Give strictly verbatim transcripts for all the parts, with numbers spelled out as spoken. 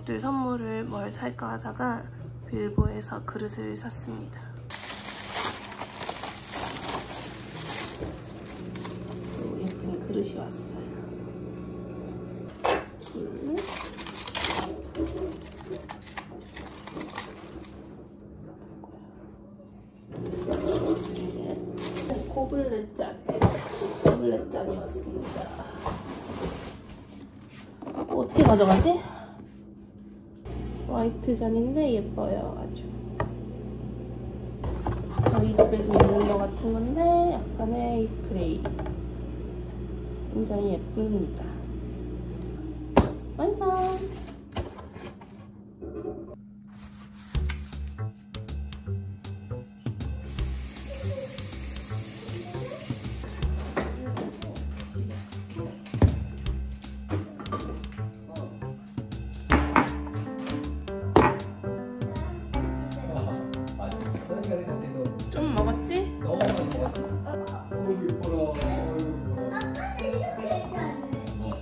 가족들 선물을 뭘 살까 하다가 빌보에서 그릇을 샀습니다. 예쁜 그릇이 왔어요. 둘. 고블렛 잔. 고블렛 잔이 왔습니다. 어, 어떻게 가져가지? 화이트 잔인데 예뻐요, 아주. 저희 집에도 있는 것 같은 건데 약간의 그레이. 굉장히 예쁩니다. 완성! 좀 먹었지? 너무 많이 먹었지? 어이구 이뻐라. 어이구 이뻐라. 아빠는 이렇게 했잖아. 뭐?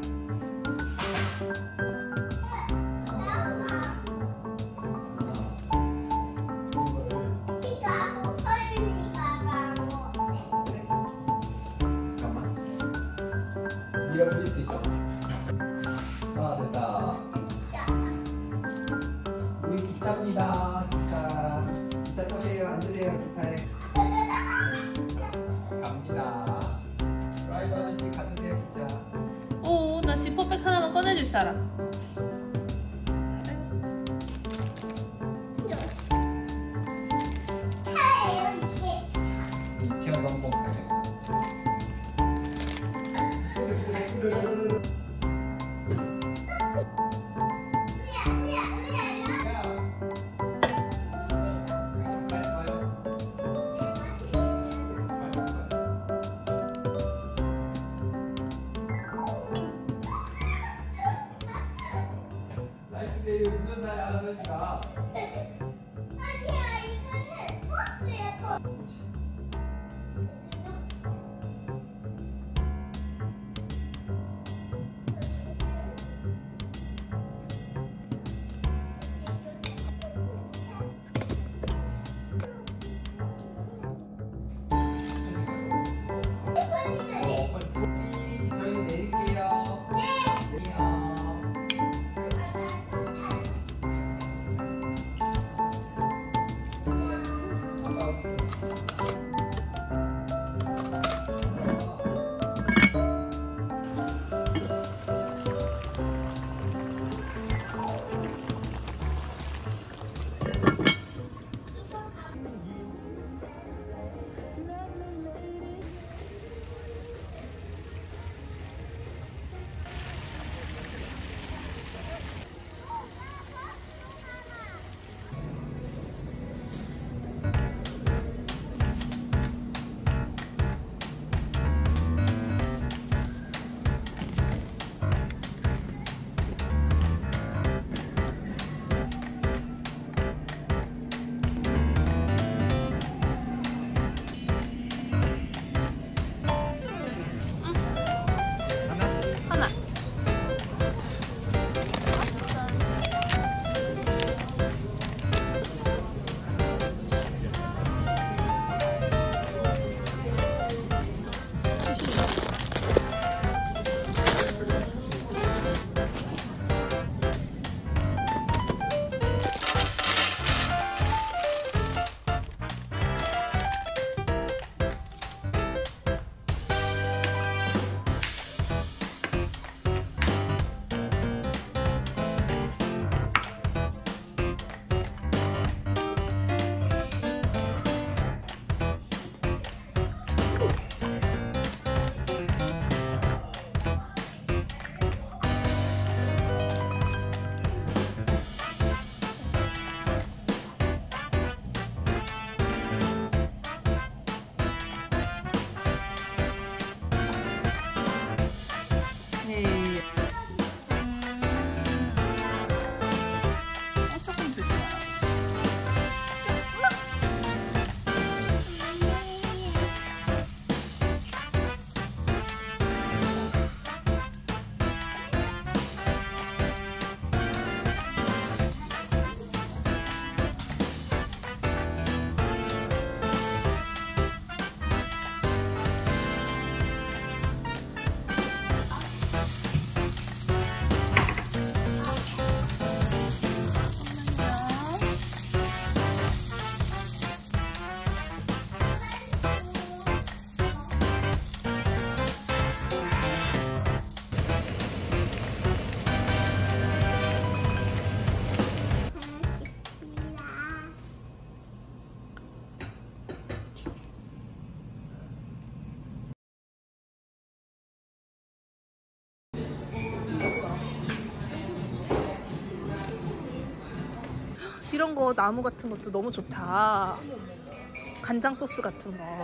이거 하고 서윤이가 하고 잠깐만. 네가 그릴 수 있어. 아 됐다. 우리 기차입니다. 기차. 기차 타세요. 앉으세요. 기차에. 갑니다. 드라이버 아저씨 가주세요. 기차. 오, 나 지퍼백 하나만 꺼내줄 사람. 차예요 이게. 익혀서 한번 가겠습니다. 라이프데이 운전사에 알아서니까. 아니야 이거는 버스야 버스. 저희 내릴게요. 네. 이런 거 나무 같은 것도 너무 좋다. 간장 소스 같은 거.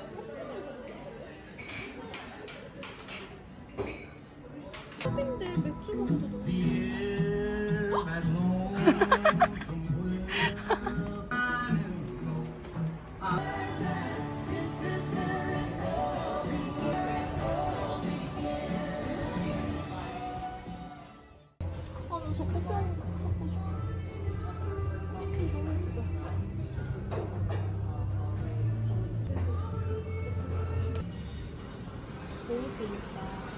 컵인데 맥주 먹어도 너무 아, 나 저 꽃병 찾고 싶어. 어떡해, 너무 예뻐. 너무 재밌다.